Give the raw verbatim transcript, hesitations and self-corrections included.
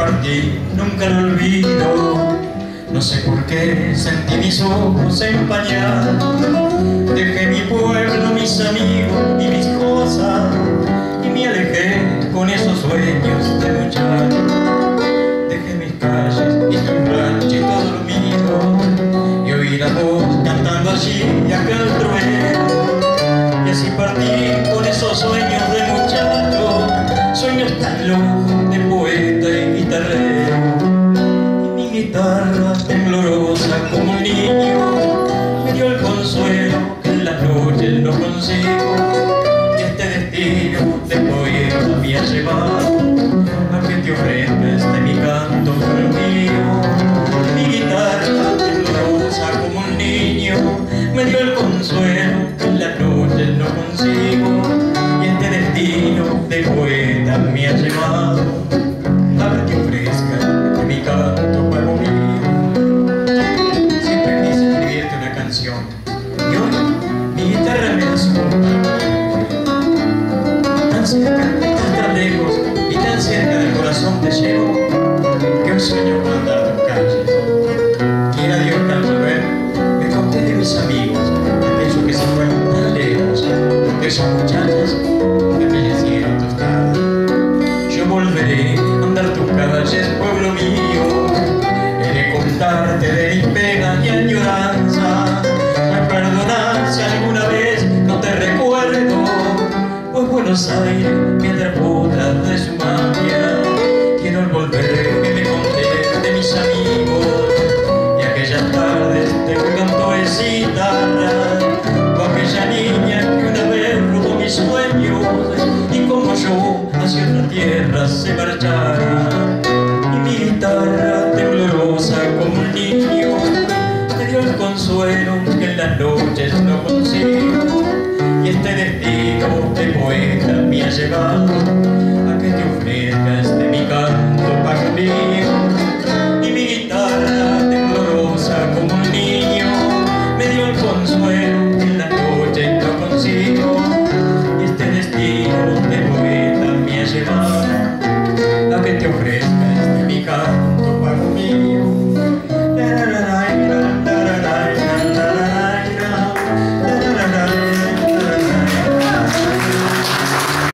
partí nunca lo olvido. No sé por qué sentí mis ojos empañar. Dejé mi pueblo, mis amigos y mis cosas, y me alejé con esos sueños de luchar. Dejé mis calles y tu rancho y todo lo mío, y oí la voz cantando allí y acá el trueno. Y así partí con esos sueños de muchacho, sueños tan locos de poeta y guitarrero. Y mi guitarra temblorosa como un niño me dio el consuelo que en las noches no consigo. Y este destino de poeta me ha llevado a que te ofrezcas de mi canto por el mío. Mi guitarra temblorosa como un niño me dio el consuelo que en las noches no consigo. Y este destino de poeta me ha llevado a ver que ofrezca de mi canto para mío. Siempre quise escribirte una canción y hoy mi guitarra me da su voz. Tan cerca, tan lejos y tan cerca del corazón te llevo, que hoy sueño con andar tus calles. Quiera Dios que al volver me conté de mis amigos, aquellos que se fueron tan lejos, de esas muchachas que me hicieron tostada. Yo volveré a andar tus calles, pueblo mío, he de contarte de mis penas y añoranza. Me perdonás si alguna vez no te recuerdo, pues Buenos Aires me atrapó tras de su magia. Quiero al volver que me conté de mis amigos y aquellas tardes te cantó esa guitarra, o aquella niña que una vez robó mis sueños y como yo hacia otra tierra se marchara. Y mi guitarra temblorosa como un niño me dio el consuelo que en las noches no consigo. Y este destino de poeta me ha llevado